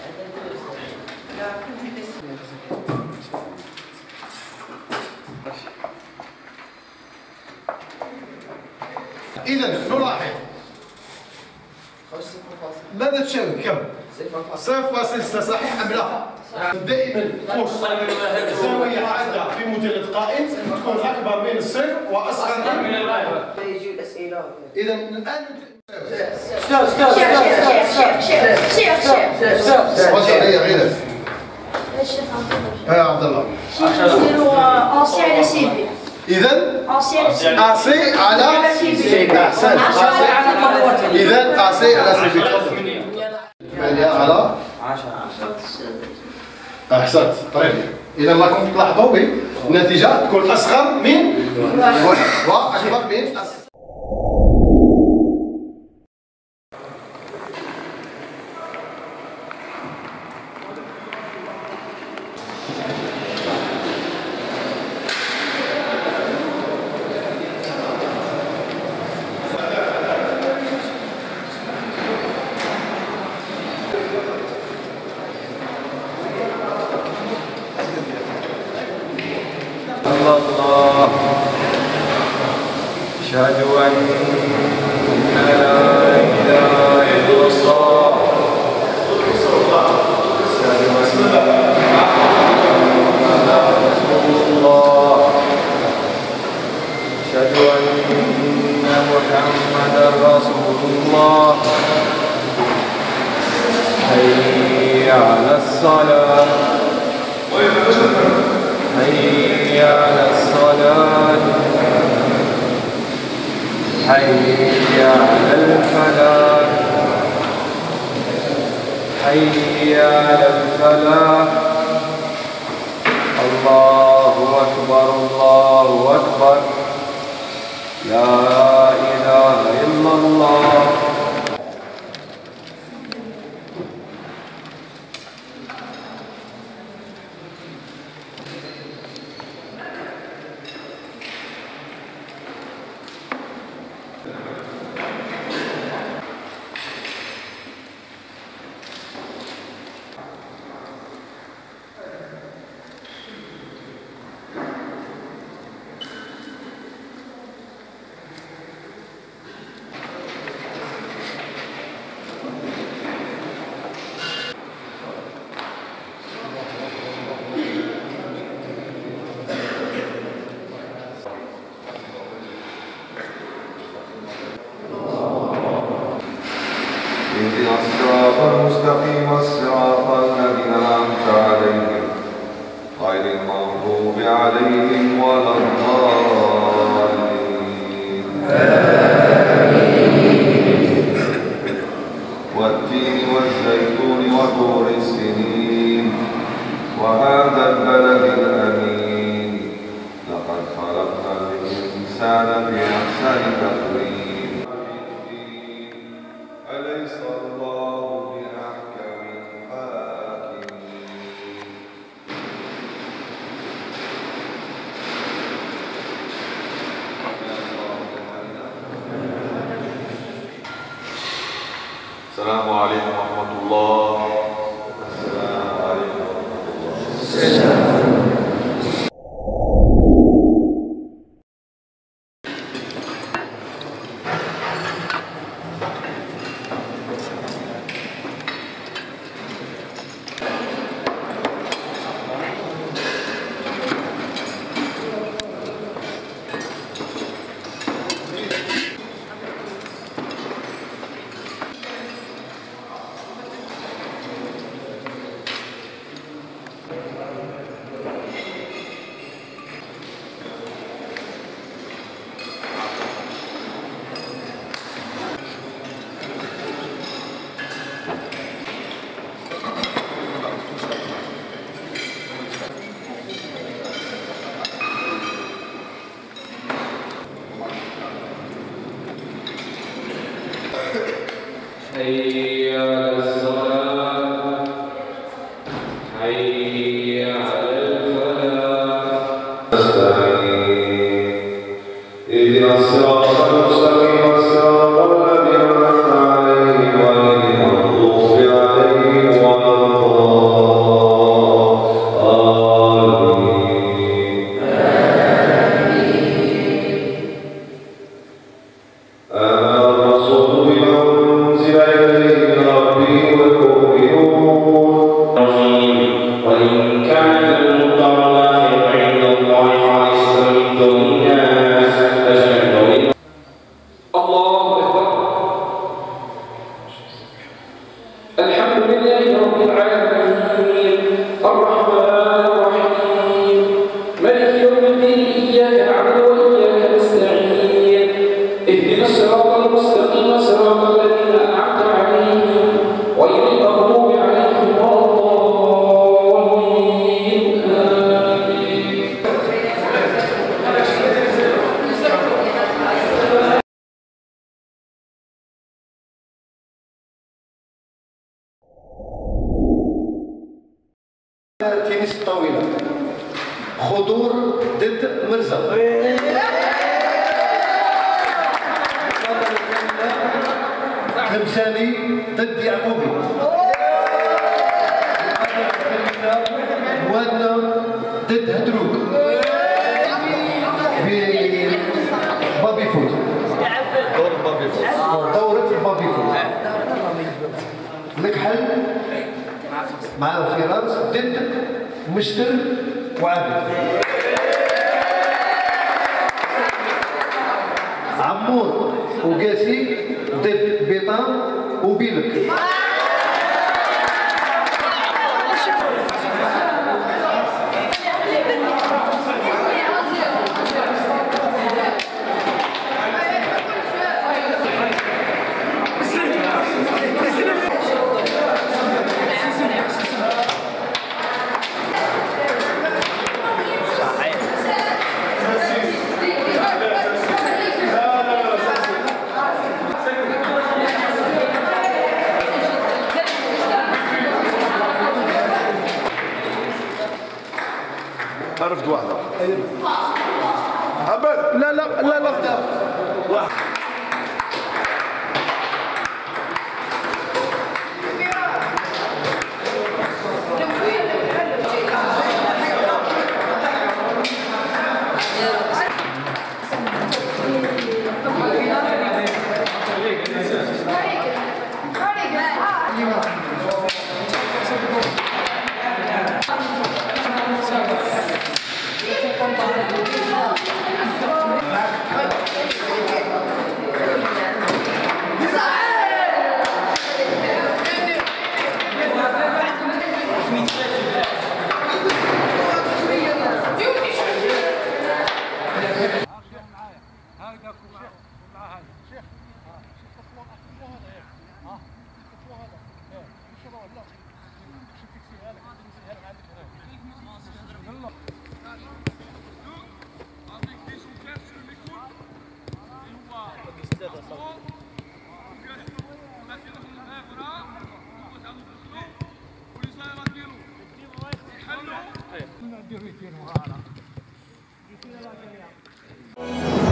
إذا نلاحظ ماذا تساوي كم؟ 0.6 صحيح أم لا؟ دائما قوس زاوية حادة في مثلث قائم تكون أكبر من الصفر وأصغر من الغاية. يجي الأسئلة. إذا الآن عبد الله. إذا أعصي على أحسن. إذا أعصي على سي بي على 10. أحسنت. طيب إذا راكم تلاحظوا النتيجة تكون أصغر من 1 وأكبر من الله. أشهد أن لا إله إلا الله. أشهد أن محمدا رسول الله. أشهد أن محمدا رسول الله. حي على الصلاة. حي على الصلاة. حي على الفلاح. حي على الفلاح. الله أكبر الله أكبر. لا إله إلا الله. اهدنا الصراط المستقيم صراط الذين أنعمت عليهم غير المغضوب عليهم ولا الضالين. والتين والزيتون وطور السنين وهذا البلد الأمين. لقد خلقنا الإنسان في أحسن تقويم. أليس الله بأحكم الحاكمين. السلام عليكم ورحمة الله. السلام عليكم ورحمة الله. حي على الصلاة. حي على الفلاح. اهدنا الصراط المستقيم صراط الذين أنعمت عليهم غير المغضوب عليهم ولا الضالين. العالمين الرحمن الرحيم مالك يوم الدين إياك نعبد وإياك نستعين اهدنا الصراط المستقيم صراط الذين أنعمت عليهم غير المغضوب عليهم ولا الضالين آمين. تنس الطاولة خضور ضد مرزا. تمثالي ضد يعقوبي. موادنا ضد هدروك. بابي فوت. دورة بابي فوت. نكحل مع فراس ضد مشتر وعابد. عمور وقاسي ضد بيطان وبيلك. عرفت واحدة أبد لا لا لا لا واحد Hey.